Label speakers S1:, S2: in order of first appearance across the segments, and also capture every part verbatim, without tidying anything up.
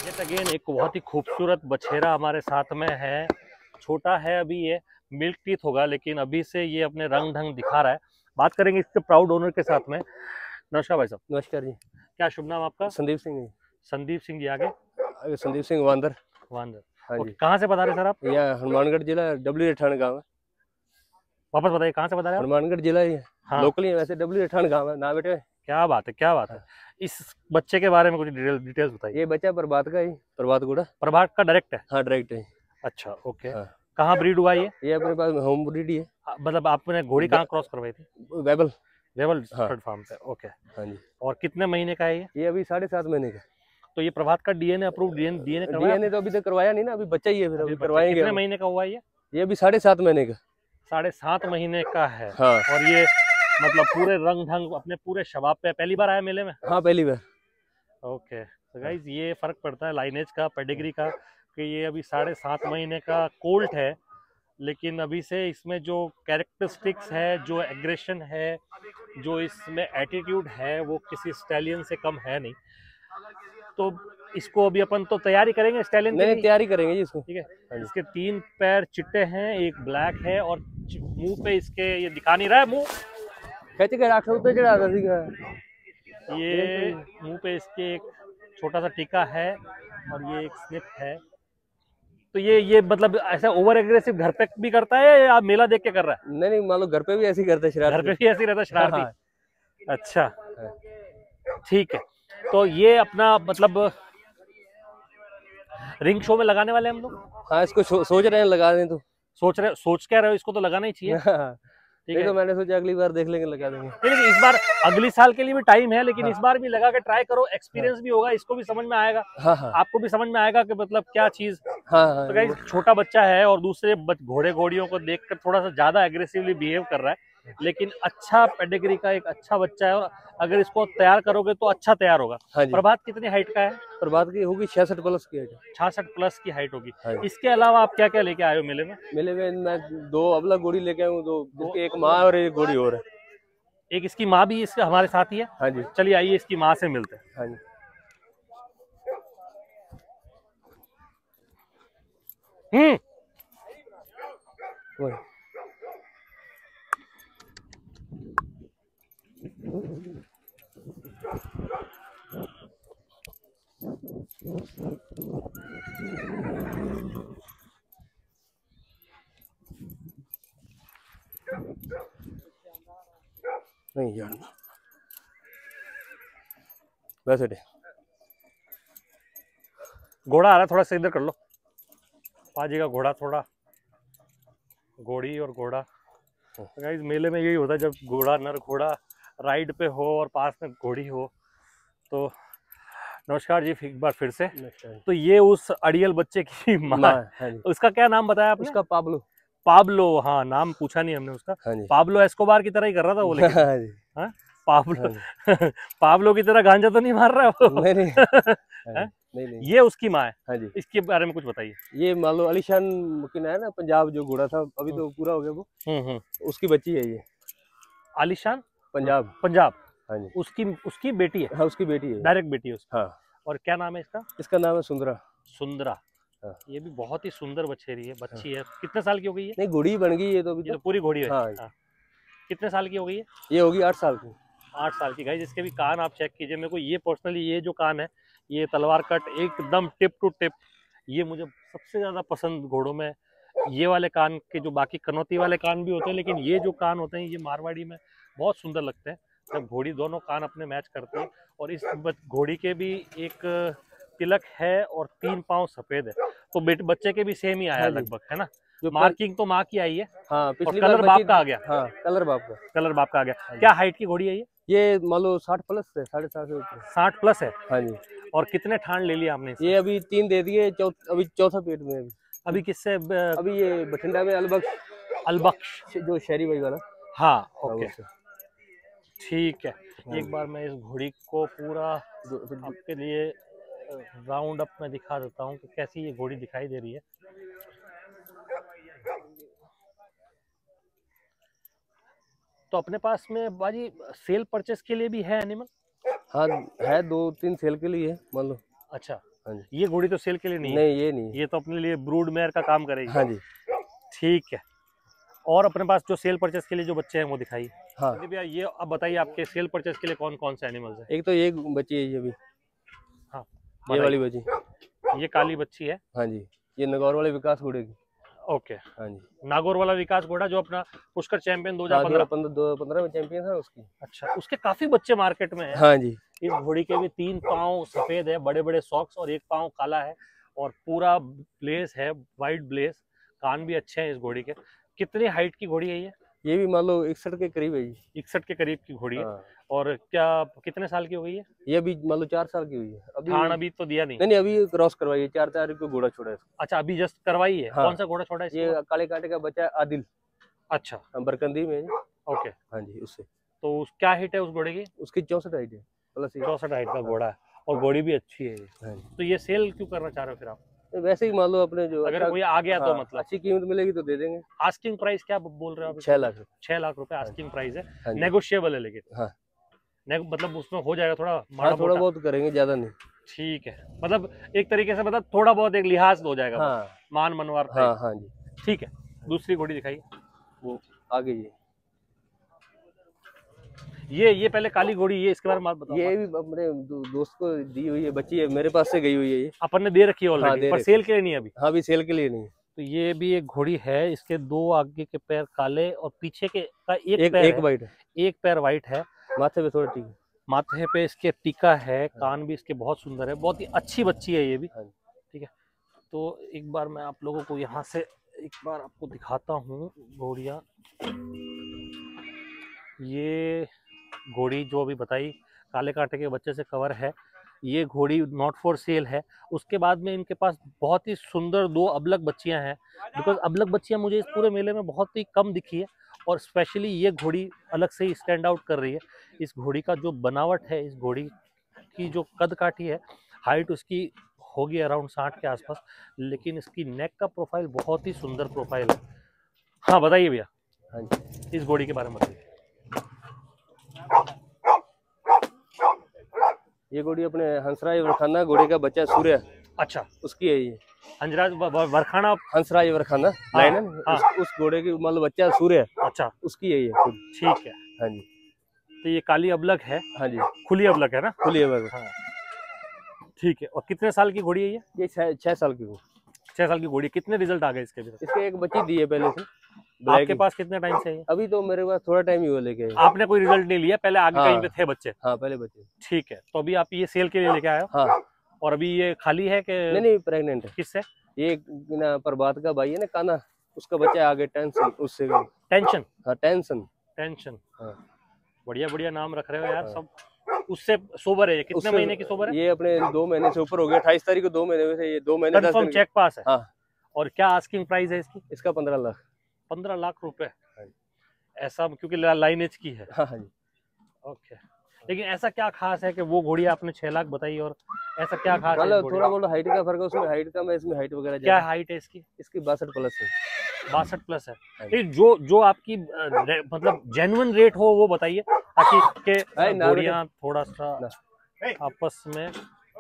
S1: Yet again एक बहुत ही खूबसूरत बछेरा हमारे साथ में है। छोटा है अभी, ये मिल्क टीथ होगा, लेकिन अभी से ये अपने रंग ढंग दिखा रहा है। बात करेंगे इसके प्राउड ओनर के साथ में। नमस्कार भाई साहब।
S2: नमस्कार जी।
S1: क्या शुभ नाम आपका?
S2: संदीप सिंह जी।
S1: संदीप सिंह जी। आगे?
S2: आगे संदीप सिंह वांदर।
S1: वांदर।
S2: हाँ
S1: ओके,
S2: जी।
S1: कहाँ से बता रहे सर आप?
S2: यहाँ हनुमानगढ़ जिला डब्ल्यू अठान गाँव है।
S1: वापस बताइए, कहाँ से बता रहे हैं आप?
S2: हनुमानगढ़ जिला ही है।
S1: हाँ।
S2: लोकली है वैसे, डब्ल्यू अठान गाँव है ना बेटे।
S1: क्या बात है, क्या बात है। इस बच्चे के बारे में कुछ डिटेल डिटेल्स बताइए।
S2: ये बच्चा प्रभात का ही, प्रभात गुड़ा।
S1: प्रभात का डायरेक्ट है?
S2: हाँ डायरेक्ट है।
S1: अच्छा, ओके।
S2: हाँ।
S1: कहाँ ब्रीड हुआ ये?
S2: ये अपने पास होम ब्रीड ही है।
S1: हाँ, मतलब आपने घोड़ी कहाँ क्रॉस करवाई थी?
S2: वेबल।
S1: वेबल
S2: हाँ।
S1: फार्म पे। ओके।
S2: हाँ जी।
S1: और कितने महीने का है ये?
S2: ये अभी साढ़े सात महीने का।
S1: तो ये प्रभात का डीएनए अप्रूव डीएनए डीएनए करवाया?
S2: डीएनए तो अभी तक करवाया नहीं ना, अभी बच्चा ही है, फिर अभी करवाएंगे।
S1: कितने महीने का हुआ ये?
S2: ये अभी साढ़े सात महीने का।
S1: साढ़े सात महीने का है।
S2: हाँ।
S1: और ये मतलब पूरे रंग ढंग अपने पूरे शबाब पे पहली बार आया मेले में?
S2: हाँ पहली बार।
S1: ओके, तो गाइस ये फर्क पड़ता है लाइनेज का, पेडिग्री का, कि ये अभी साढ़े सात महीने का कोल्ट है, लेकिन अभी से इसमें जो कैरेक्टरिस्टिक्स है, जो एग्रेशन है, जो इसमें एटीट्यूड है, वो किसी स्टैलियन से कम है नहीं। तो इसको अभी अपन तो तैयारी करेंगे स्टैलियन की।
S2: नहीं, तैयारी करेंगे जी इसको।
S1: ठीक है। इसके तीन पैर चिट्टे हैं, एक ब्लैक है, और मुंह पे इसके ये दिखा नहीं रहा है मुंह,
S2: कैसे कर आठ सौ चढ़ा था।
S1: ये मुंह पे इसके एक छोटा सा टीका है और ये एक स्निप है। तो ये ये मतलब ऐसा ओवर एग्रेसिव घर पे भी करता है या मेला देख के कर रहा है?
S2: नहीं नहीं, मान लो घर पे भी ऐसे ही करता है, शरारत।
S1: घर पे भी ऐसे ही रहता है, शरारती।
S2: हाँ।
S1: अच्छा, ठीक है। तो ये अपना मतलब रिंग शो में लगाने वाले हम लोग।
S2: हाँ, इसको सोच रहे हैं लगा दें। तो
S1: सोच रहे सोच क्या रहे हो, इसको तो लगाना ही चाहिए। ठीक है,
S2: तो मैंने सोचा अगली बार देख लेंगे, लगा देंगे।
S1: लेकिन इस बार अगली साल के लिए भी टाइम है, लेकिन हाँ। इस बार भी लगा के ट्राई करो, एक्सपीरियंस भी होगा, इसको भी समझ में आएगा। हाँ हाँ। आपको भी समझ में आएगा कि मतलब क्या चीज। हाँ हाँ। तो गाइस छोटा बच्चा है और दूसरे घोड़े घोड़ियों को देखकर थोड़ा सा ज्यादा एग्रेसिवली बिहेव कर रहा है, लेकिन अच्छा पेडिग्री का एक अच्छा बच्चा है, और अगर इसको तैयार करोगे तो अच्छा तैयार होगा। हाँ। प्रभात कितनी हाइट का है? प्रभात की होगी छियासठ प्लस की हाइट। छियासठ प्लस की हाइट होगी। हाँ। इसके अलावा आप क्या क्या लेके आए हो मेले में? मेले में मैं दो अबला घोड़ी लेके आया हूँ, दो, दो एक माँ और एक घोड़ी और है। एक इसकी माँ भी इसके हमारे साथ ही है। हाँ जी। चलिए आइए इसकी माँ से मिलते हैं। हाँ जी। हम्म।
S2: नहीं यार, वैसे
S1: घोड़ा आ रहा है, थोड़ा सा इधर कर लो पाजी का घोड़ा, थोड़ा घोड़ी और घोड़ा। गाइस मेले में यही होता है, जब घोड़ा नर घोड़ा राइड पे हो और पास में घोड़ी हो। तो नमस्कार जी एक बार फिर से। तो ये उस अड़ियल बच्चे की माँ है। उसका क्या नाम बताया आपने?
S2: उसका पाब्लो।
S1: पाब्लो, हाँ नाम पूछा नहीं हमने उसका। हाँ पाब्लो एस्कोबार की तरह ही कर रहा था वो, लेकिन हाँ जी। हाँ? पाब्लो हाँ पाब्लो की तरह गांजा तो नहीं मार रहा वो? नहीं नहीं। नहीं नहीं। ये उसकी माँ है। हाँ जी। इसके बारे में कुछ बताइए।
S2: ये मान लो अलीशान मुकिना है ना, पंजाब जो घोड़ा था, अभी तो पूरा हो गया वो, उसकी बच्ची है ये। आलीशान पंजाब। पंजाब। हाँ जी। उसकी उसकी बेटी है। हाँ उसकी बेटी है, डायरेक्ट बेटी है उसकी। हाँ। और क्या नाम है इसका? इसका नाम है सुंदरा। सुंदरा। हाँ। ये भी बहुत ही सुंदर बछेरी है, बच्ची है। कितने साल की हो गई है? नहीं घोड़ी बन गई है तो अभी तो, तो पूरी घोड़ी है। हाँ। हाँ। कितने साल की हो गई है? ये होगी आठ साल की। आठ साल की। गाइस इसके भी कान आप चेक कीजिए। मेरे को ये पर्सनली ये जो कान है, ये तलवार कट एकदम टिप टू टिप, ये मुझे सबसे ज्यादा पसंद घोड़ों में। ये वाले कान के जो बाकी कनौती वाले कान भी होते हैं, लेकिन ये जो कान होते हैं ये मारवाड़ी में बहुत सुंदर लगते हैं, जब घोड़ी दोनों कान अपने मैच करते हैं। और इस घोड़ी के भी एक तिलक है और तीन पाँव सफेद है, तो बेटे बच्चे के भी सेम ही आया लगभग, है ना? जो मार्किंग तो माँ की आई है। हाँ, पिछली कलर बाप का आ गया। हाँ, कलर बाप का कलर बाप का आ गया। क्या हाइट की घोड़ी है ये? ये मान लो साठ प्लस है, साढ़े सात से साठ प्लस है। हाँ जी। और कितने ठान ले लिया आपने? ये अभी तीन दे दिए, अभी चौथा पेट में। अभी अभी किससे? अभी ये बठिंडा में अलबख्श। अलबख्श जो शहरी भाई वाला। हाँ ओके ठीक है। एक बार मैं इस घोड़ी को पूरा आपके लिए राउंड अप में दिखा देता हूँ कि कैसी ये घोड़ी दिखाई दे रही है। तो अपने पास में बाजी सेल परचेस के लिए भी है एनिमल? हाँ है, दो तीन सेल के लिए मान लो। अच्छा हाँ जी।
S1: ये घोड़ी तो सेल के लिए नहीं है?
S2: नहीं, ये नहीं,
S1: ये तो अपने लिए ब्रूड मेयर का काम करेगी।
S2: हाँ जी।
S1: ठीक है। और अपने पास जो सेल परचेस के लिए जो बच्चे हैं वो दिखाइए।
S2: हाँ
S1: भैया, ये अब बताइए आपके सेल परचेस के लिए कौन कौन से एनिमल्स हैं?
S2: एक तो ये बच्ची है, ये भी,
S1: हाँ,
S2: ये वाली बच्ची,
S1: ये काली बच्ची है।
S2: हाँ जी। ये नागौर वाले विकास घोड़े की।
S1: ओके,
S2: हाँ जी।
S1: नागौर वाला विकास घोड़ा जो अपना पुष्कर चैंपियन दो हजार
S2: पंद्रह में चैंपियन है उसकी।
S1: अच्छा, उसके काफी बच्चे मार्केट में हैं।
S2: हाँ जी।
S1: इस घोड़ी के भी तीन पाँव सफेद है, बड़े बड़े सॉक्स, और एक पाँव काला है, और पूरा ब्लेस है, वाइट ब्लेस। कान भी अच्छे हैं इस घोड़ी के। कितनी हाइट की घोड़ी है ये?
S2: ये भी मान लो इकसठ के करीब है।
S1: इकसठ के करीब की घोड़ी है।
S2: हाँ।
S1: और क्या कितने साल की हो गई है?
S2: ये अभी मान लो चार साल की हुई है। अभी
S1: ठाण अभी तो दिया नहीं?
S2: नहीं, नहीं, अभी क्रॉस करवाई है। चार तारीख को घोड़ा छोड़ा है।
S1: अच्छा, अभी जस्ट करवाई है।
S2: हाँ।
S1: कौन सा घोड़ा छोड़ा है?
S2: ये काले कांटे का बच्चा है, आदिल।
S1: अच्छा,
S2: बरकंदी में।
S1: ओके,
S2: हाँ जी। उससे
S1: तो उस क्या हाइट है उस घोड़े की?
S2: उसकी चौसठ हाइट है, प्लस
S1: चौसठ हाइट का घोड़ा है, और घोड़ी भी अच्छी है।
S2: हाँ।
S1: तो ये सेल क्यों करना चाह रहे हो फिर आप?
S2: वैसे ही मान लो अपने जो
S1: अगर कोई आ गया,
S2: हाँ,
S1: तो मतलब
S2: अच्छी कीमत मिलेगी तो दे देंगे।
S1: आस्किंग प्राइस क्या बोल रहे हो आप?
S2: छह लाख
S1: छह लाख रुपए आस्किंग प्राइस है।
S2: हाँ,
S1: नेगोशिएबल है लेकिन?
S2: हाँ,
S1: मतलब उसमें हो जाएगा थोड़ा?
S2: हाँ, थोड़ा बहुत करेंगे, ज्यादा नहीं।
S1: ठीक है, मतलब एक तरीके से मतलब थोड़ा बहुत एक लिहाज हो जाएगा।
S2: हाँ,
S1: मान मनवार।
S2: हाँ, हाँ जी।
S1: ठीक है, दूसरी घोड़ी दिखाइए।
S2: वो आगे ये
S1: ये ये पहले काली घोड़ी, ये इसके बारे में बताओ।
S2: ये भी अपने दो, दोस्त को दी हुई है, बच्ची है, मेरे पास से गई हुई है। ये
S1: अपन ने दे रखी है ऑलरेडी। हाँ, पर सेल के लिए नहीं है अभी?
S2: हाँ, अभी सेल के लिए नहीं।
S1: तो ये भी एक घोड़ी है। इसके दो आगे के पैर काले और पीछे के का एक,
S2: एक
S1: पैर
S2: एक वाइट है,
S1: एक पैर वाइट है।
S2: माथे पे थोड़ा टीका,
S1: माथे पे इसके टीका है। कान भी इसके बहुत सुंदर है। बहुत ही अच्छी बच्ची है ये भी। ठीक है, तो एक बार मैं आप लोगों को यहाँ से एक बार आपको दिखाता हूँ घोड़ियाँ। ये घोड़ी जो अभी बताई, काले कांटे के बच्चे से कवर है। ये घोड़ी नॉट फॉर सेल है। उसके बाद में इनके पास बहुत ही सुंदर दो अबलग बच्चियां हैं, बिकॉज अबलग बच्चियां मुझे इस पूरे मेले में बहुत ही कम दिखी है, और स्पेशली ये घोड़ी अलग से ही स्टैंड आउट कर रही है। इस घोड़ी का जो बनावट है, इस घोड़ी की जो कद काठी है, हाइट उसकी होगी अराउंड साठ के आसपास, लेकिन इसकी नेक का प्रोफाइल बहुत ही सुंदर प्रोफाइल है। हाँ, बताइए भैया। हाँ जी, इस घोड़ी के बारे में बताइए।
S2: ये घोड़ी अपने हंसराज वरखाना घोड़े का बच्चा सूर्य।
S1: अच्छा,
S2: उसकी है ये।
S1: हंसराज वरखाना,
S2: हंसराज वरखाना लाइन है ना, उस, उस घोड़े की मतलब बच्चा सूर्य।
S1: अच्छा,
S2: उसकी है ये।
S1: ठीक है।
S2: हाँ जी।
S1: तो ये काली अबलग है?
S2: हाँ जी,
S1: खुली अबलग है ना?
S2: खुली अबलग।
S1: हाँ, ठीक है। और कितने साल की घोड़ी है ये?
S2: ये छह साल की।
S1: छह साल की घोड़ी। कितने रिजल्ट आ गए इसके भी?
S2: इसके एक बच्ची दी है पहले से।
S1: आपके पास कितने टाइम से है?
S2: अभी तो मेरे पास थोड़ा टाइम ही हुआ लेके।
S1: आपने कोई रिजल्ट नहीं लिया? पहले आगे
S2: हाँ,
S1: कहीं पे थे बच्चे?
S2: हाँ, पहले बच्चे।
S1: ठीक है, तो अभी आप ये सेल के लिए लेके आए हो?
S2: हाँ।
S1: और अभी ये खाली है कि?
S2: नहीं, नहीं, प्रेग्नेंट है।
S1: किससे?
S2: ये ना प्रभात का भाई है ना, काना, उसका बच्चा आगे। टेंशन उससे।
S1: टेंशन?
S2: हाँ, टेंशन।
S1: टेंशन।
S2: हाँ।
S1: बढ़िया बढ़िया नाम रख रहे हो यार। हाँ। सब उससे सोबर है ये? कितने महीने की सोबर है
S2: ये? अपने दो महीने से ऊपर हो गया। अट्ठाईस तारीख को दो महीने हुए थे। ये दो महीने
S1: कंफर्म चेक पास है?
S2: हाँ।
S1: और क्या आस्किंग प्राइस है इसकी?
S2: इसका पंद्रह लाख।
S1: पंद्रह लाख रुपए? ऐसा, क्योंकि लाइनेज की है।
S2: हाँ, हाँ जी।
S1: ओके, लेकिन ऐसा क्या खास है कि वो घोड़ी आपने छह लाख बताई, और ऐसा क्या खास
S2: है? थोड़ा बहुत हाइट का फर्क है, उसमें हाइट कम है, इसमें हाइट वगैरह।
S1: क्या हाइट है इसकी?
S2: इसकी बासठ प्लस है।
S1: बासठ प्लस है। लेकिन जो जो आपकी मतलब जेन्युइन रेट हो वो बताइए, ताकि के घोड़ियां थोड़ा सा आपस में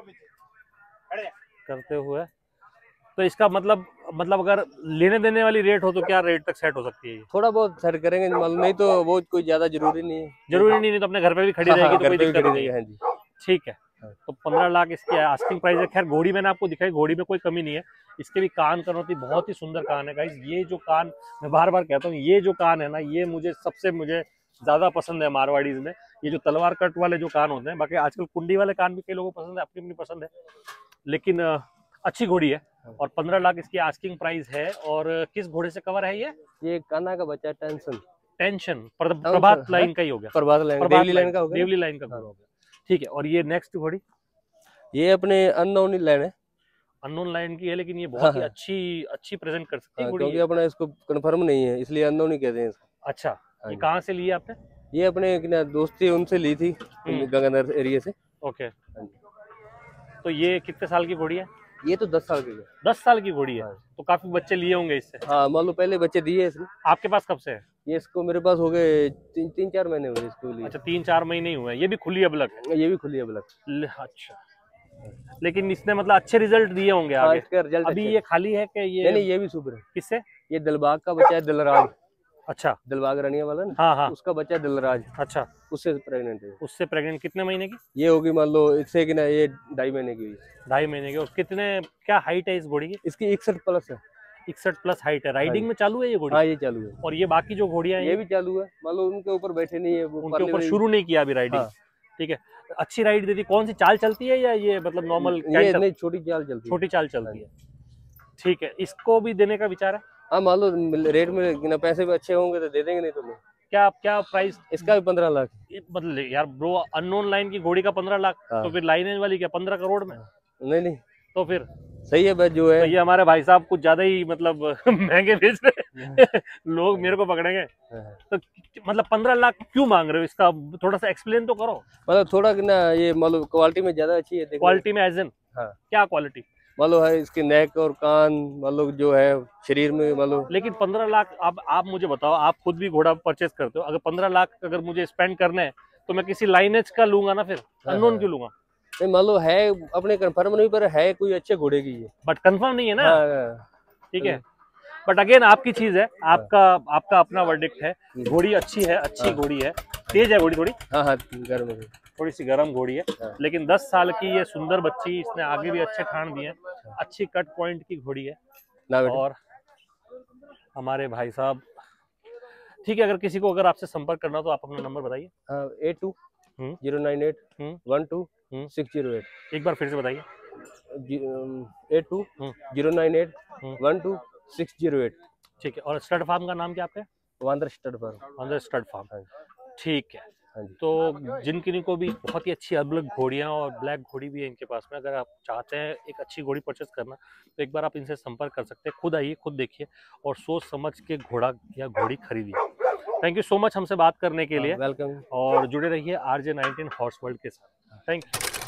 S1: करते हुए, तो इसका मतलब मतलब अगर लेने देने वाली रेट हो तो क्या रेट तक सेट हो सकती है?
S2: थोड़ा बहुत सेट करेंगे, मालूम नहीं तो वो कोई ज्यादा जरूरी नहीं है।
S1: जरूरी नहीं, नहीं तो अपने घर पे भी खड़ी रहेगी, तो कोई दिक्कत नहीं है।
S2: जी,
S1: ठीक है। तो पंद्रह लाख इसकी आस्किंग प्राइस है। खैर, घोड़ी मैंने आपको दिखाई, घोड़ी में कोई कमी नहीं है। इसके भी कान कनौती बहुत ही सुंदर कान है गाइस। ये जो कान, मैं बार बार कहता हूँ, ये जो कान है ना, ये मुझे सबसे मुझे ज्यादा पसंद है मारवाड़ीज में। ये जो तलवार कट वाले जो कान होते हैं, बाकी आजकल कुंडी वाले कान भी कई लोगों को पसंद है, अपनी अपनी पसंद है, लेकिन अच्छी घोड़ी है। और पंद्रह लाख इसकी आस्किंग प्राइस है। और किस घोड़े से कवर है ये?
S2: ये कान्हा का बच्चा टेंशन।
S1: टेंशन प्रभात लाइन का ही हो गया।
S2: प्रभात लाइन, देवली लाइन का हो गया।
S1: देवली लाइन का घोड़ा हो गया। ठीक है। और ये नेक्स्ट घोड़ी?
S2: ये अपने अननोन लाइन है।
S1: अननोन लाइन की है, लेकिन ये बहुत ही अच्छी अच्छी प्रेजेंट कर सकती है घोड़ी।
S2: क्योंकि अपना इसको कंफर्म नहीं है, इसलिए अननोन ही कहते हैं इसको।
S1: अच्छा, ये कहाँ से ली आपने?
S2: ये अपने दोस्त थी, उनसे ली थी, गंगानगर एरिया से।
S1: ओके। तो ये कितने साल की घोड़ी है?
S2: ये तो दस साल की है।
S1: दस साल की घोड़ी है। हाँ। तो काफी बच्चे लिए होंगे इससे?
S2: हाँ, मान लो पहले बच्चे दिए इसने।
S1: आपके पास कब से है
S2: ये? इसको मेरे पास हो गए तीन तीन चार महीने हुए इसको लिए।
S1: अच्छा, तीन चार महीने हुए। ये भी खुली अबलग है?
S2: ये भी खुली अबलग।
S1: अच्छा, लेकिन इसने मतलब अच्छे रिजल्ट दिए होंगे आगे।
S2: हाँ, इसका रिजल्ट
S1: अभी ये खाली है कि ये?
S2: नहीं, नहीं, ये भी सुपर है।
S1: किससे?
S2: ये दिलबाग का बच्चा है, दिलराज।
S1: अच्छा,
S2: दिलबाग रानिया वाला ना?
S1: हाँ हाँ,
S2: उसका बच्चा दिलराज।
S1: अच्छा,
S2: उससे प्रेग्नेंट है।
S1: उससे प्रेग्नेंट कितने महीने की?
S2: ये होगी मान लो इससे कि ना ये ढाई महीने की।
S1: ढाई महीने की। और कितने क्या हाइट है इस घोड़ी की?
S2: इसकी इकसठ प्लस है।
S1: इकसठ प्लस हाइट है। राइडिंग में चालू है ये घोड़ी?
S2: हाँ, ये चालू है।
S1: और ये बाकी जो घोड़ियां हैं
S2: ये भी चालू है, मान लो उनके ऊपर बैठे नहीं है, वो
S1: उनके ऊपर शुरू नहीं किया अभी राइडिंग। हाँ। ठीक है, अच्छी राइड देती। कौन सी चाल चलती है या ये मतलब नॉर्मल?
S2: ये नहीं, छोटी चाल चलती है।
S1: छोटी चाल चलती है। ठीक है, इसको भी देने का विचार है?
S2: हाँ, मान लो रेट में पैसे भी अच्छे होंगे तो दे देंगे, नहीं तो नहीं।
S1: क्या क्या प्राइस
S2: इसका भी? पंद्रह लाख।
S1: मतलब यार ब्रो, अननोन लाइन की घोड़ी का पंद्रह लाख? हाँ। तो फिर लाइनेज वाली क्या पंद्रह करोड़ में?
S2: नहीं नहीं,
S1: तो फिर
S2: सही है बस जो है।
S1: तो ये हमारे भाई साहब कुछ ज्यादा ही मतलब महंगे बेच रहे लोग मेरे को पकड़ेंगे। तो मतलब पंद्रह लाख क्यों मांग रहे हो? इसका थोड़ा सा एक्सप्लेन तो करो।
S2: मतलब थोड़ा ना ये मतलब क्वालिटी में ज्यादा अच्छी है।
S1: क्वालिटी में एज इन? हाँ। क्या क्वालिटी?
S2: मान लो है इसके नेक और कान, मान लो जो है शरीर में मान लो।
S1: लेकिन पंद्रह लाख अब आप मुझे बताओ, आप खुद भी घोड़ा परचेस करते हो, अगर पंद्रह लाख अगर मुझे स्पेंड करने हैं तो मैं किसी लाइनेज का लूंगा ना, फिर अननोन क्यों लूंगा?
S2: नहीं, मान लो है अपने कंफर्म नहीं, पर है कोई अच्छे घोड़े की है,
S1: बट कंफर्म नहीं है ना। ठीक है, बट अगेन आपकी चीज है, आपका आपका अपना वर्डिक्ट है। घोड़ी अच्छी है, अच्छी घोड़ी है, तेज है घोड़ी थोड़ी।
S2: हाँ हाँ, गर्म है, थोड़ी
S1: सी गर्म घोड़ी है। लेकिन दस साल की ये सुंदर बच्ची, इसने आगे भी अच्छे ठाण दिए, अच्छी कट पॉइंट की घोड़ी है। और हमारे भाई साहब, ठीक है, अगर किसी को अगर आपसे संपर्क करना तो आप अपना नंबर बताइए।
S2: Eight two zero nine eight one two six zero eight.
S1: एक बार फिर से बताइए।
S2: Eight two zero nine eight one two six zero eight.
S1: ठीक है, और स्टड फार्म का नाम क्या आपका?
S2: Vandra stud farm.
S1: Vandra stud farm. ठीक है। तो जिन किन्हीं को भी बहुत ही अच्छी अलग घोड़ियां और ब्लैक घोड़ी भी है इनके पास में, अगर आप चाहते हैं एक अच्छी घोड़ी परचेस करना तो एक बार आप इनसे संपर्क कर सकते हैं। खुद आइए, खुद देखिए और सोच समझ के घोड़ा या घोड़ी खरीदिए। थैंक यू सो मच हमसे बात करने के लिए।
S2: वेलकम।
S1: और जुड़े रहिए आरजे नाइनटीन हॉर्स वर्ल्ड के साथ। Thank you.